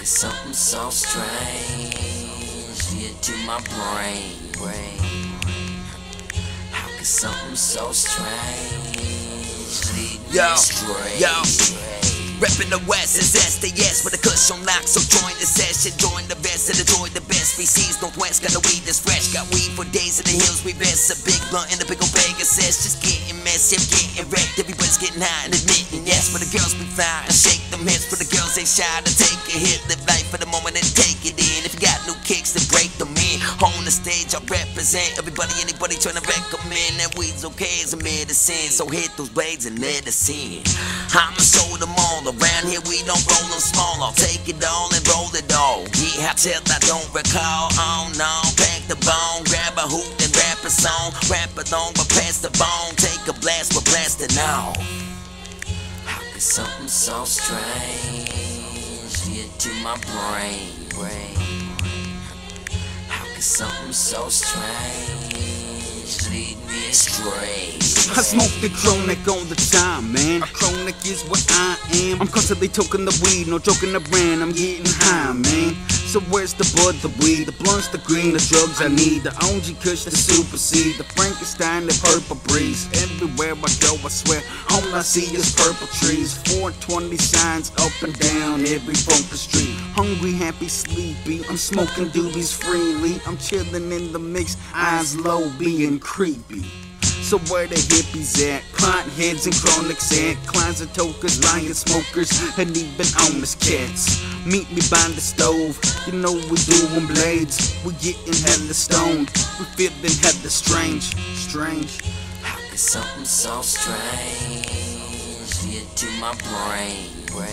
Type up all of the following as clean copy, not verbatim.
something so strange get to my brain? How could something so strange lead me astray? Reppin' the West is SDS with a cushion lock, so join the session, join the best and enjoy the best. BC's Northwest, got the weed that's fresh, got weed for days in the hills, we best. A big blunt in the big old bag of sesh, just getting messy, I'm getting wrecked. Everybody's getting high and admitting yes, but the girls be fly and shake them hips, for the girls ain't shy to take a hit. Live life for the moment and take it in. If you got new kicks, then break them in. On the stage, I represent everybody, anybody trying to recommend that weed's okay as a medicine. So hit those blades and let us in. I'ma show them all. Around here we don't roll them small. I'll take it all and roll it all. Yeah, I tell I don't recall. Oh no, pack the bone, grab a hoop and rap a song. Rap along but pass the bone. Take a blast but blast it now. How could something so strange get to my brain? How could something so strange lead me astray? I smoke the chronic all the time, man. A chronic is what I am. I'm constantly toking the weed, no joking the brand. I'm getting high, man. So where's the bud, the weed, the blunts, the green, the drugs I need, the OG Kush, the super seed, the Frankenstein, the purple breeze. Everywhere I go, I swear, all I see is purple trees. 420 signs up and down every funky street. Hungry, happy, sleepy, I'm smoking doobies freely. I'm chilling in the mix, eyes low, being creepy. So where the hippies at? Plant heads and chronics at closet tokers, lion smokers, and even homeless cats. Meet me by the stove, you know we doing blades. We getting hella stoned, we feeling hella strange. How could something so strange get to my brain?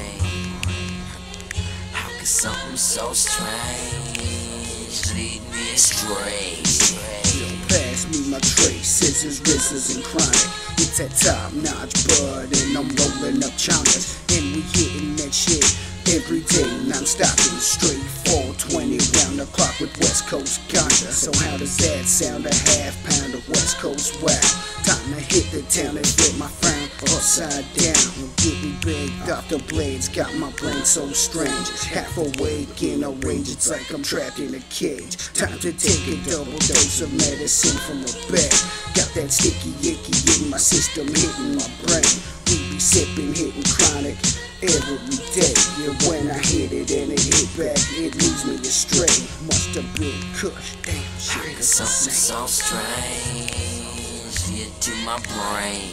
How could something so strange lead me astray? Pass me my tray, scissors, RZAs, and chronic. It's that top-notch bud, and I'm rolling up chompers. And we hitting that shit every day, non-stop and straight. 420 round the clock with West Coast ganja. So how does that sound? A half pound of West Coast wow. Time to hit the town and flip my frown upside down. I'm getting baked off the blades, got my brain so strange. Half awake in a rage, it's like I'm trapped in a cage. Time to take a double dose of medicine from a bag. Got that sticky icky in my system, hitting my brain. We be sipping, hitting chronic every day. Yeah, when I hit it and it hit back, it leaves me astray. Must have been Kush, damn How shit. could something so strange get to my brain?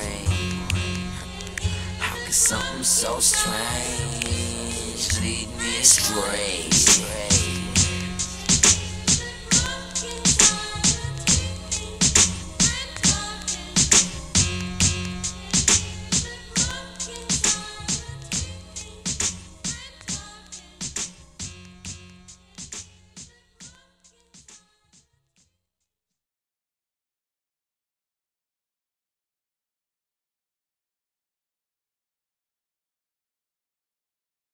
How could something so strange lead me astray?